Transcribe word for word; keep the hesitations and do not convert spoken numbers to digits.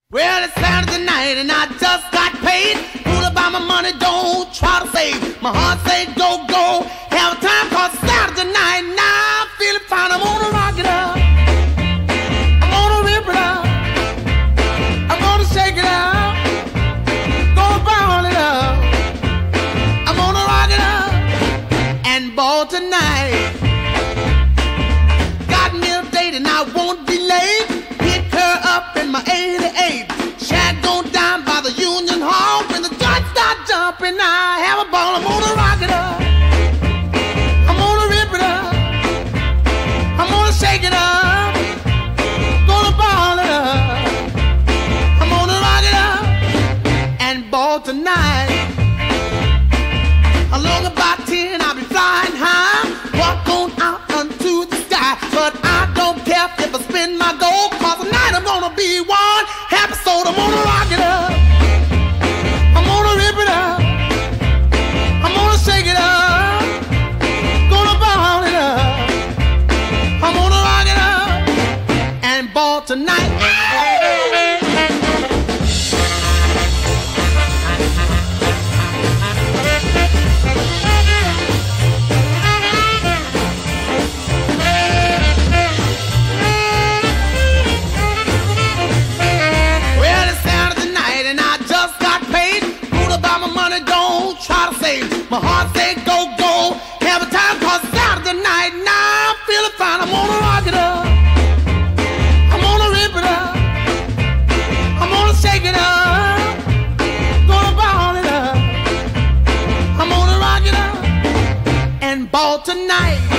Well, it's Saturday night and I just got paid. Fool about my money, don't try to save. My heart say go, go. Have a time called Saturday night. Now I'm feeling fine. I'm gonna rock it up. I'm gonna rip it up. I'm gonna shake it up. Gonna ball it up. I'm gonna rock it up and ball tonight. Got me a date and I won't be late. Pick her up in my eighty-eight. Shag gon' down by the Union Hall. When the joints start jumping, I have a ball. I'm gonna rock it up. I'm gonna rip it up. I'm gonna shake it up. Gonna ball it up. I'm gonna rock it up and ball tonight. Along about ten, I'll be flying high. Walk on out unto the sky. But I don't care if I spin my gold. Cause tonight I'm gonna be one happy soul. I'm gonna rock it up. I'm gonna rip it up. I'm gonna shake it up. Gonna ball it up. I'm gonna rock it up and ball tonight. Try to save. My heart say go, go. Have a time called Saturday night. Now I'm feeling fine. I'm gonna rock it up. I'm gonna rip it up. I'm gonna shake it up. Gonna ball it up. I'm gonna rock it up and ball tonight.